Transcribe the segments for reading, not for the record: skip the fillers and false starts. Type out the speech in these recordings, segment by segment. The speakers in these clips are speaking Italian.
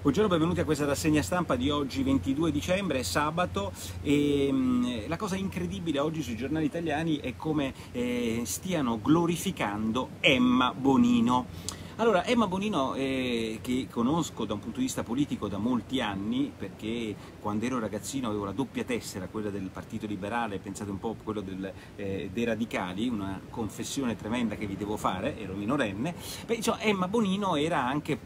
Buongiorno, benvenuti a questa rassegna stampa di oggi 22 dicembre, sabato, e la cosa incredibile oggi sui giornali italiani è come stiano glorificando Emma Bonino. Allora, Emma Bonino, che conosco da un punto di vista politico da molti anni, perché quando ero ragazzino avevo la doppia tessera, quella del Partito Liberale, pensate un po' quello dei Radicali, una confessione tremenda che vi devo fare, ero minorenne. Beh, insomma, Emma Bonino era anche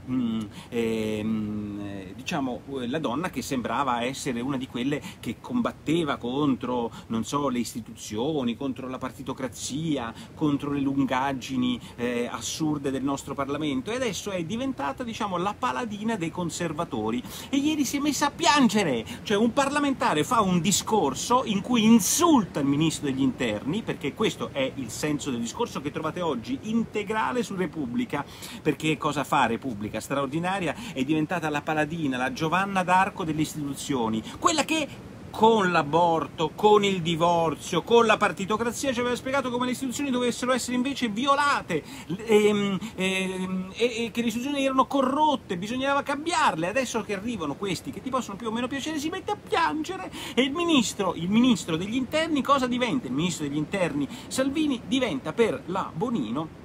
diciamo, la donna che sembrava essere una di quelle che combatteva contro, non so, le istituzioni, contro la partitocrazia, contro le lungaggini assurde del nostro Parlamento, e adesso è diventata, diciamo, la paladina dei conservatori. E ieri si è messa a piangere, cioè un parlamentare fa un discorso in cui insulta il ministro degli interni, perché questo è il senso del discorso che trovate oggi integrale su Repubblica, perché cosa fa Repubblica? Straordinaria, è diventata la paladina, la Giovanna d'Arco delle istituzioni, quella che con l'aborto, con il divorzio, con la partitocrazia ci aveva spiegato come le istituzioni dovessero essere invece violate e che le istituzioni erano corrotte, bisognava cambiarle. Adesso che arrivano questi che ti possono più o meno piacere si mette a piangere, e il ministro degli interni cosa diventa? Il ministro degli interni Salvini diventa per la Bonino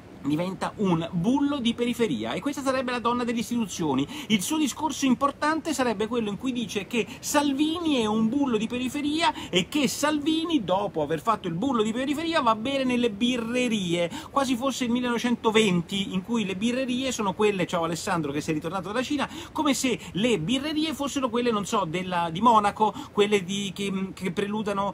un bullo di periferia, e questa sarebbe la donna delle istituzioni. Il suo discorso importante sarebbe quello in cui dice che Salvini è un bullo di periferia e che Salvini, dopo aver fatto il bullo di periferia, va a bere nelle birrerie, quasi fosse il 1920, in cui le birrerie sono quelle, ciao Alessandro che sei ritornato dalla Cina, come se le birrerie fossero quelle, non so, di Monaco, quelle che preludono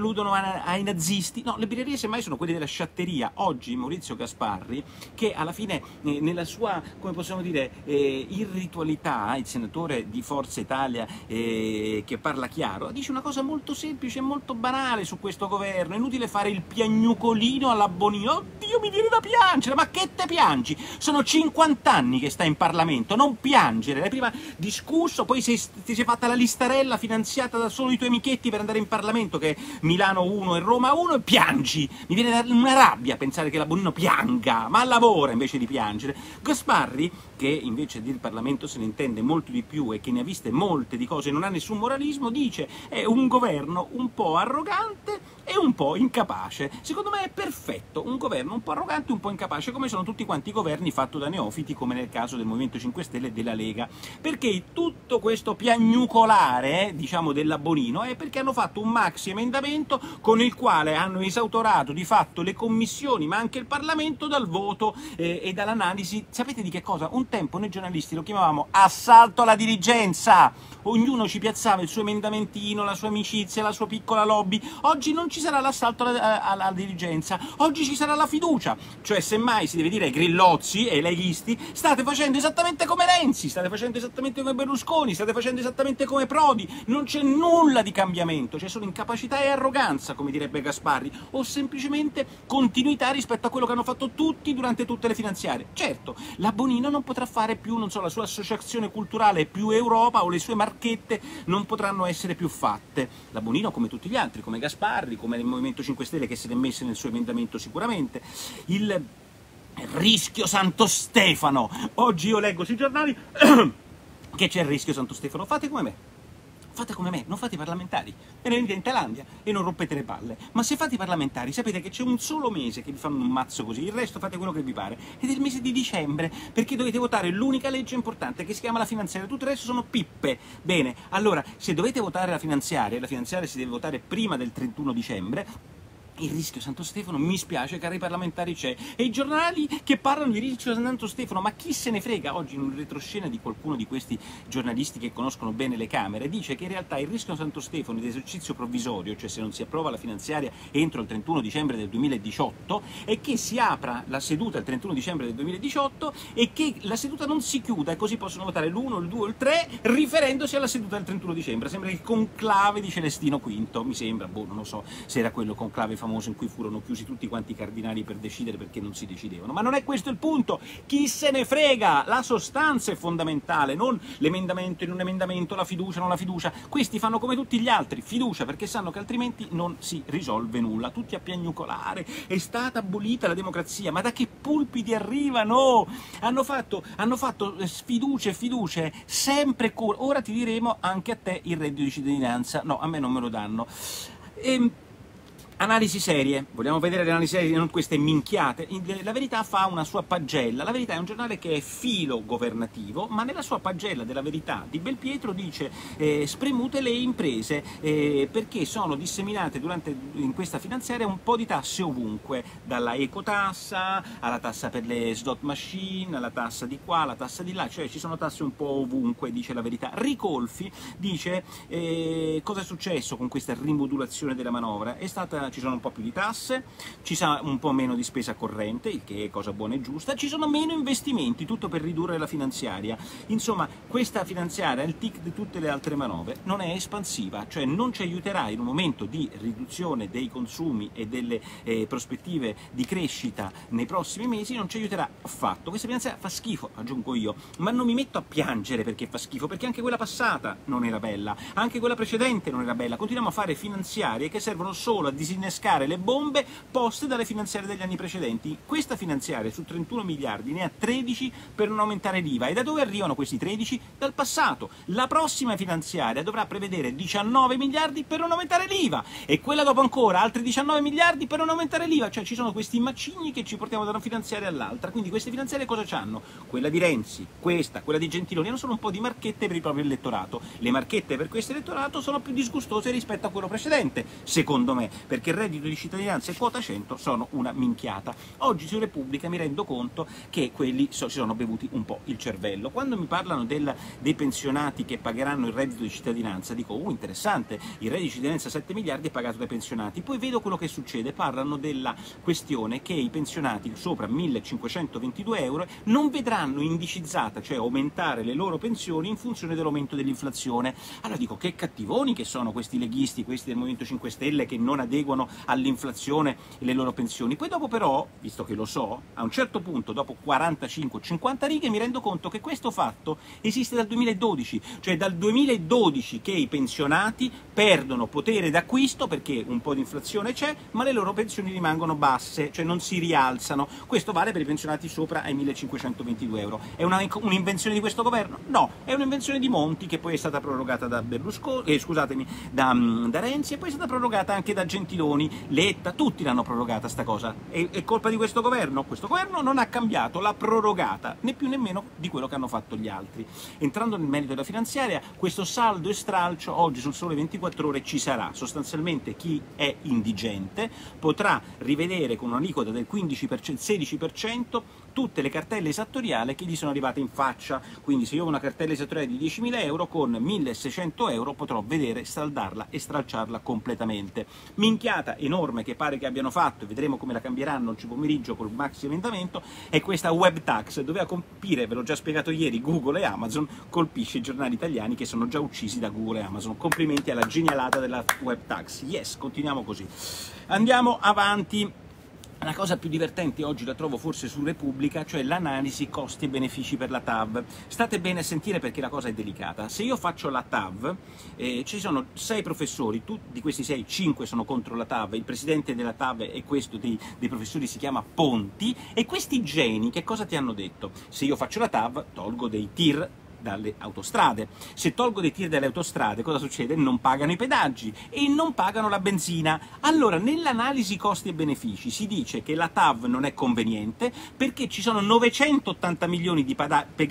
ai nazisti. No, le birrerie semmai sono quelle della sciatteria. Oggi Maurizio Gasparri, che alla fine nella sua, come possiamo dire, irritualità, il senatore di Forza Italia che parla chiaro, dice una cosa molto semplice e molto banale su questo governo. È inutile fare il piagnucolino alla Bonino. Oddio, mi viene da piangere, ma che te piangi? Sono 50 anni che sta in Parlamento, non piangere. L'hai prima discusso, poi ti sei fatta la listarella finanziata da solo i tuoi amichetti per andare in Parlamento, che è Milano 1 e Roma 1, e piangi. Mi viene una rabbia pensare che la Bonino pianga, ma lavora invece di piangere. Gasparri, che invece del Parlamento se ne intende molto di più e che ne ha viste molte di cose, non ha nessun moralismo, dice è un governo un po' arrogante e un po' incapace. Secondo me è perfetto, un governo un po' arrogante e un po' incapace, come sono tutti quanti i governi fatti da neofiti, come nel caso del Movimento 5 Stelle e della Lega. Perché tutto questo piagnucolare, diciamo, della Bonino, è perché hanno fatto un maxi emendamento con il quale hanno esautorato di fatto le commissioni, ma anche il Parlamento, dal voto e dall'analisi. Sapete di che cosa? Un tempo noi giornalisti lo chiamavamo assalto alla dirigenza, ognuno ci piazzava il suo emendamentino, la sua amicizia, la sua piccola lobby. Oggi non ci sarà l'assalto alla dirigenza, oggi ci sarà la fiducia, cioè semmai si deve dire ai grillozzi e ai leghisti: state facendo esattamente come Renzi, state facendo esattamente come Berlusconi, state facendo esattamente come Prodi, non c'è nulla di cambiamento, c'è solo incapacità e arroganza, come direbbe Gasparri, o semplicemente continuità rispetto a quello che hanno fatto tutti durante tutte le finanziarie. Certo, la Bonino non potrà fare più, non so, la sua associazione culturale Più Europa, o le sue marchette non potranno essere più fatte. La Bonino, come tutti gli altri, come Gasparri, come il Movimento 5 Stelle che se ne è messo nel suo emendamento sicuramente. Il rischio Santo Stefano. Oggi io leggo sui giornali che c'è il rischio Santo Stefano. Fate come me. Fate come me, non fate i parlamentari, e venite in Thailandia e non rompete le palle. Ma se fate i parlamentari sapete che c'è un solo mese che vi fanno un mazzo così, il resto fate quello che vi pare, ed è il mese di dicembre, perché dovete votare l'unica legge importante che si chiama la finanziaria, tutto il resto sono pippe. Bene, allora, se dovete votare la finanziaria si deve votare prima del 31 dicembre, il rischio Santo Stefano, mi spiace, cari parlamentari, c'è. E i giornali che parlano di rischio Santo Stefano, ma chi se ne frega? Oggi in un retroscena di qualcuno di questi giornalisti che conoscono bene le Camere dice che in realtà il rischio Santo Stefano di esercizio provvisorio, cioè se non si approva la finanziaria entro il 31 dicembre del 2018, è che si apra la seduta il 31 dicembre del 2018 e che la seduta non si chiuda, e così possono votare l'1, il 2 o il 3 riferendosi alla seduta del 31 dicembre. Sembra il conclave di Celestino V, mi sembra, boh, non lo so se era quello conclave famoso famoso in cui furono chiusi tutti quanti i cardinali per decidere perché non si decidevano. Ma non è questo il punto, chi se ne frega, la sostanza è fondamentale, non l'emendamento in un emendamento, la fiducia, non la fiducia. Questi fanno come tutti gli altri, fiducia, perché sanno che altrimenti non si risolve nulla, tutti a piagnucolare, è stata abolita la democrazia, ma da che pulpiti arrivano? Hanno fatto sfiducie, fiducie, sempre ora ti diremo anche a te il reddito di cittadinanza, no, a me non me lo danno. Analisi serie, vogliamo vedere le analisi serie, non queste minchiate. La Verità fa una sua pagella, La Verità è un giornale che è filo governativo, ma nella sua pagella della Verità di Belpietro dice spremute le imprese perché sono disseminate in questa finanziaria un po' di tasse ovunque, dalla ecotassa alla tassa per le slot machine, alla tassa di qua, alla tassa di là, cioè ci sono tasse un po' ovunque, dice La Verità. Ricolfi dice cosa è successo con questa rimodulazione della manovra, ci sono un po' più di tasse, ci sarà un po' meno di spesa corrente, il che è cosa buona e giusta, ci sono meno investimenti, tutto per ridurre la finanziaria. Insomma, questa finanziaria, il tic di tutte le altre manovre, non è espansiva, cioè non ci aiuterà in un momento di riduzione dei consumi e delle prospettive di crescita nei prossimi mesi, non ci aiuterà affatto. Questa finanziaria fa schifo, aggiungo io, ma non mi metto a piangere perché fa schifo, perché anche quella passata non era bella, anche quella precedente non era bella. Continuiamo a fare finanziarie che servono solo a disinnescare le bombe poste dalle finanziarie degli anni precedenti. Questa finanziaria su 31 miliardi ne ha 13 per non aumentare l'IVA. E da dove arrivano questi 13? Dal passato. La prossima finanziaria dovrà prevedere 19 miliardi per non aumentare l'IVA e quella dopo ancora altri 19 miliardi per non aumentare l'IVA. Cioè ci sono questi macigni che ci portiamo da una finanziaria all'altra. Quindi queste finanziarie cosa c'hanno? Quella di Renzi, quella di Gentiloni, hanno solo un po' di marchette per il proprio elettorato. Le marchette per questo elettorato sono più disgustose rispetto a quello precedente, secondo me, perché il reddito di cittadinanza e quota 100 sono una minchiata. Oggi su Repubblica mi rendo conto che quelli si sono bevuti un po' il cervello. Quando mi parlano dei pensionati che pagheranno il reddito di cittadinanza, dico, interessante, il reddito di cittadinanza 7 miliardi è pagato dai pensionati. Poi vedo quello che succede, parlano della questione che i pensionati sopra 1.522 euro non vedranno indicizzata, cioè aumentare le loro pensioni in funzione dell'aumento dell'inflazione. Allora dico, che cattivoni che sono questi leghisti, questi del Movimento 5 Stelle, che non adeguano all'inflazione e le loro pensioni. Poi dopo però, visto che lo so, a un certo punto, dopo 45-50 righe, mi rendo conto che questo fatto esiste dal 2012, cioè dal 2012 che i pensionati perdono potere d'acquisto perché un po' di inflazione c'è, ma le loro pensioni rimangono basse, cioè non si rialzano. Questo vale per i pensionati sopra ai 1.522 euro. È un'invenzione di questo governo? No, è un'invenzione di Monti, che poi è stata prorogata da Berlusconi, da Renzi, e poi è stata prorogata anche da Gentiloni, Letta, tutti l'hanno prorogata sta cosa. È colpa di questo governo? Questo governo non ha cambiato, l'ha prorogata, né più né meno di quello che hanno fatto gli altri. Entrando nel merito della finanziaria, questo saldo e stralcio oggi sul Sole 24 Ore ci sarà. Sostanzialmente chi è indigente potrà rivedere con un'aliquota del 15%, 16% tutte le cartelle esattoriali che gli sono arrivate in faccia. Quindi se io ho una cartella esattoriale di 10.000 euro, con 1.600 euro potrò vedere, saldarla e stralciarla completamente. Minchiata enorme che pare che abbiano fatto, e vedremo come la cambieranno oggi pomeriggio col maxi emendamento, è questa web tax. Doveva colpire, ve l'ho già spiegato ieri, Google e Amazon, colpisce i giornali italiani che sono già uccisi da Google e Amazon. Complimenti alla genialata della web tax. Yes, continuiamo così. Andiamo avanti. La cosa più divertente oggi la trovo forse su Repubblica, cioè l'analisi costi e benefici per la TAV. State bene a sentire perché la cosa è delicata. Se io faccio la TAV, ci sono 6 professori, di questi 6, 5 sono contro la TAV, il presidente della TAV è questo dei professori, si chiama Ponti, e questi geni che cosa ti hanno detto? Se io faccio la TAV tolgo dei tir dalle autostrade. Se tolgo dei tir dalle autostrade, cosa succede? Non pagano i pedaggi e non pagano la benzina. Allora, nell'analisi costi e benefici si dice che la TAV non è conveniente perché ci sono 980 milioni di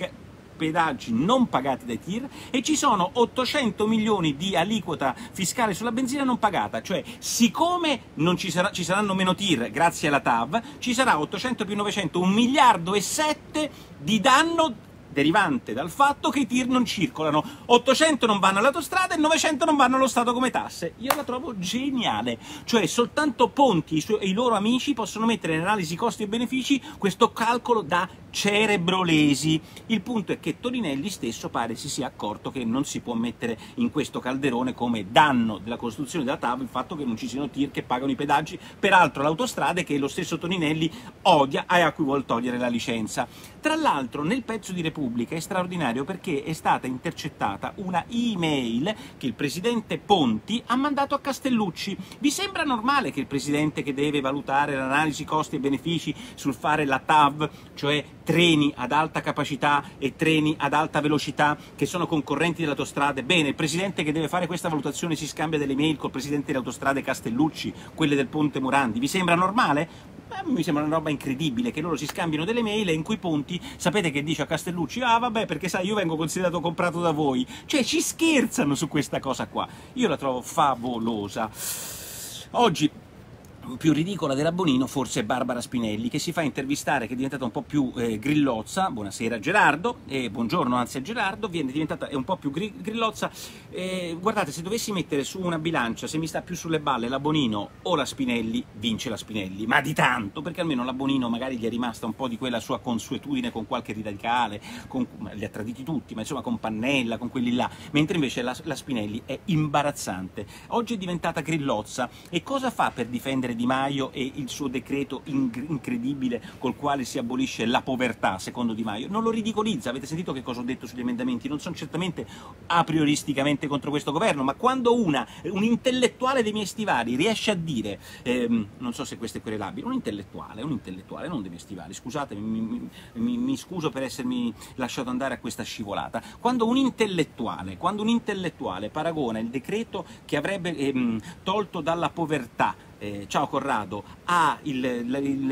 pedaggi non pagati dai tir e ci sono 800 milioni di aliquota fiscale sulla benzina non pagata. Cioè, siccome non ci saranno meno tir grazie alla TAV, ci sarà 800 più 900, 1,7 miliardi di danno derivante dal fatto che i tir non circolano, 800 non vanno all'autostrada e 900 non vanno allo Stato come tasse. Io la trovo geniale, cioè soltanto Ponti e i loro amici possono mettere in analisi costi e benefici questo calcolo da cerebrolesi. Il punto è che Toninelli stesso pare si sia accorto che non si può mettere in questo calderone come danno della costruzione della TAV il fatto che non ci siano tir che pagano i pedaggi, peraltro l'autostrada che lo stesso Toninelli odia e a cui vuol togliere la licenza. Tra l'altro nel pezzo di Repubblica è straordinario perché è stata intercettata una email che il presidente Ponti ha mandato a Castellucci. Vi sembra normale che il presidente che deve valutare l'analisi costi e benefici sul fare la TAV, cioè treni ad alta capacità e treni ad alta velocità che sono concorrenti delle autostrade, bene, il presidente che deve fare questa valutazione si scambia delle mail col presidente delle autostrade Castellucci, quelle del Ponte Morandi, vi sembra normale? Mi sembra una roba incredibile che loro si scambino delle mail e in cui Ponti, sapete che dice a Castellucci? Ah vabbè, perché sai, io vengo considerato comprato da voi. Cioè ci scherzano su questa cosa qua. Io la trovo favolosa. Oggi più ridicola della Bonino forse è Barbara Spinelli, che si fa intervistare, che è diventata un po' più grillozza. Buonasera Gerardo, buongiorno anzi a Gerardo, è un po' più grillozza. Guardate, se dovessi mettere su una bilancia, se mi sta più sulle balle la Bonino o la Spinelli, vince la Spinelli, ma di tanto, perché almeno la Bonino magari gli è rimasta un po' di quella sua consuetudine con qualche radicale, li ha traditi tutti, ma insomma con Pannella, con quelli là, mentre invece la Spinelli è imbarazzante. Oggi è diventata grillozza, e cosa fa per difendere Di Maio e il suo decreto incredibile col quale si abolisce la povertà, secondo Di Maio? Non lo ridicolizza. Avete sentito che cosa ho detto sugli emendamenti? Non sono certamente a prioristicamente contro questo governo, ma quando un intellettuale dei miei stivali riesce a dire, non so se questo è querelabile, un intellettuale, non dei miei stivali, scusatemi, mi scuso per essermi lasciato andare a questa scivolata, quando un intellettuale paragona il decreto che avrebbe tolto dalla povertà, ciao Corrado, ha il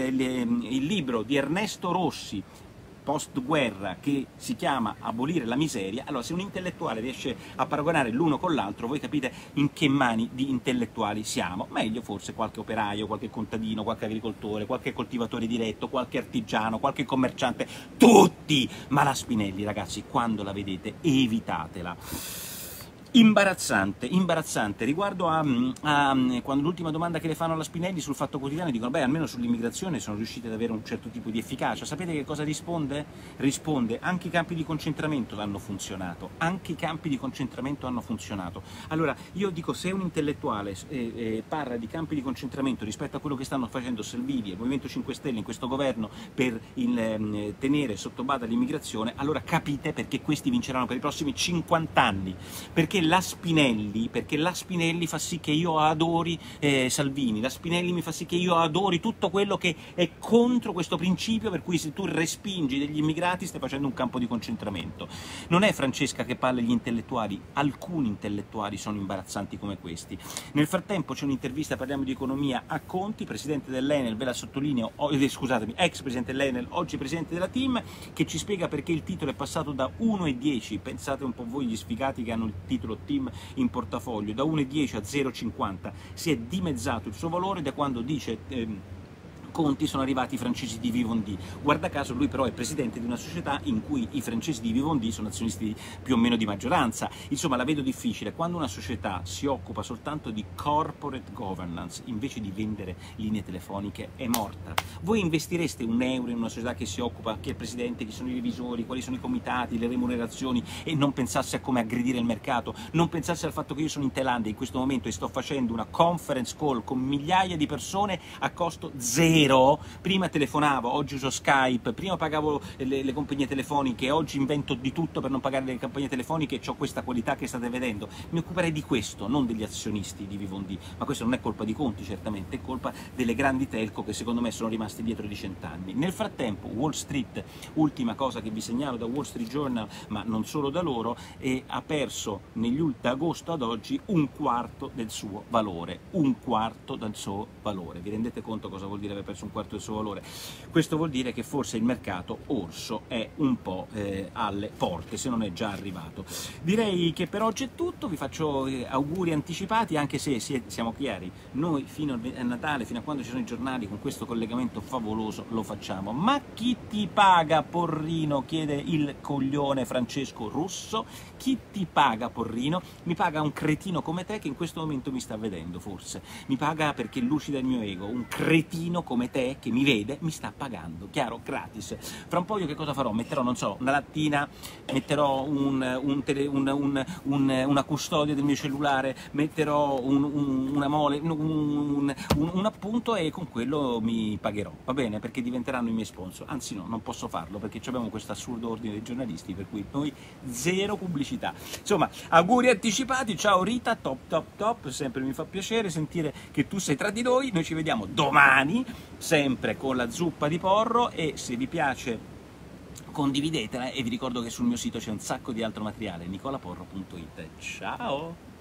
libro di Ernesto Rossi post-guerra che si chiama Abolire la miseria, allora se un intellettuale riesce a paragonare l'uno con l'altro, voi capite in che mani di intellettuali siamo. Meglio forse qualche operaio, qualche contadino, qualche agricoltore, qualche coltivatore diretto, qualche artigiano, qualche commerciante, tutti! Ma la Spinelli, ragazzi, quando la vedete, evitatela. Imbarazzante, riguardo a quando l'ultima domanda che le fanno alla Spinelli sul Fatto Quotidiano dicono beh, almeno sull'immigrazione sono riusciti ad avere un certo tipo di efficacia. Sapete che cosa risponde? Risponde anche i campi di concentramento hanno funzionato, Allora io dico, se un intellettuale parla di campi di concentramento rispetto a quello che stanno facendo Salvini e il Movimento 5 Stelle in questo governo per tenere sotto bada l'immigrazione, allora capite perché questi vinceranno per i prossimi 50 anni, perché la Spinelli fa sì che io adori Salvini, la Spinelli mi fa sì che io adori tutto quello che è contro questo principio per cui se tu respingi degli immigrati stai facendo un campo di concentramento. Non è Francesca che parla agli intellettuali, alcuni intellettuali sono imbarazzanti come questi. Nel frattempo c'è un'intervista, parliamo di economia, a Conti, presidente dell'Enel, ve la sottolineo, scusatemi, ex presidente dell'Enel, oggi presidente della TIM, che ci spiega perché il titolo è passato da 1,10, pensate un po' voi gli sfigati che hanno il titolo TIM in portafoglio, da 1,10 a 0,50, si è dimezzato il suo valore da quando dice Conti sono arrivati i francesi di Vivendi. Guarda caso lui però è presidente di una società in cui i francesi di Vivendi sono azionisti più o meno di maggioranza. Insomma, la vedo difficile. Quando una società si occupa soltanto di corporate governance invece di vendere linee telefoniche è morta. Voi investireste €1 in una società che si occupa, chi è il presidente, chi sono i revisori, quali sono i comitati, le remunerazioni, e non pensasse a come aggredire il mercato, non pensasse al fatto che io sono in Thailandia in questo momento e sto facendo una conference call con migliaia di persone a costo zero. Prima telefonavo, oggi uso Skype, prima pagavo le compagnie telefoniche, oggi invento di tutto per non pagare le compagnie telefoniche e ho questa qualità che state vedendo. Mi occuperei di questo, non degli azionisti di Vivendi, ma questo non è colpa di Conti certamente, è colpa delle grandi telco che secondo me sono rimaste dietro di 100 anni. Nel frattempo Wall Street, ultima cosa che vi segnalo da Wall Street Journal, ma non solo da loro, ha perso da agosto ad oggi un quarto del suo valore, Vi rendete conto cosa vuol dire aver perso perso un quarto del suo valore. Questo vuol dire che forse il mercato orso è un po' alle porte, se non è già arrivato. Direi che per oggi è tutto, vi faccio auguri anticipati, anche se siamo chiari, noi fino a Natale, fino a quando ci sono i giornali, con questo collegamento favoloso lo facciamo. Ma chi ti paga, Porrino? Chiede il coglione Francesco Russo. Chi ti paga, Porrino? Mi paga un cretino come te che in questo momento mi sta vedendo, forse. Mi paga perché lucida il mio ego. Un cretino come te che mi vede mi sta pagando, chiaro, gratis. Fra un po' io che cosa farò? Metterò, non so, una lattina, metterò una custodia del mio cellulare, metterò una mole, un appunto, e con quello mi pagherò, va bene? Perché diventeranno i miei sponsor. Anzi no, non posso farlo perché abbiamo questo assurdo ordine dei giornalisti per cui noi zero pubblicità. Insomma, auguri anticipati, ciao Rita, top top top, sempre mi fa piacere sentire che tu sei tra di noi ci vediamo domani, sempre con la zuppa di porro, e se vi piace condividetela, e vi ricordo che sul mio sito c'è un sacco di altro materiale, nicolaporro.it. Ciao!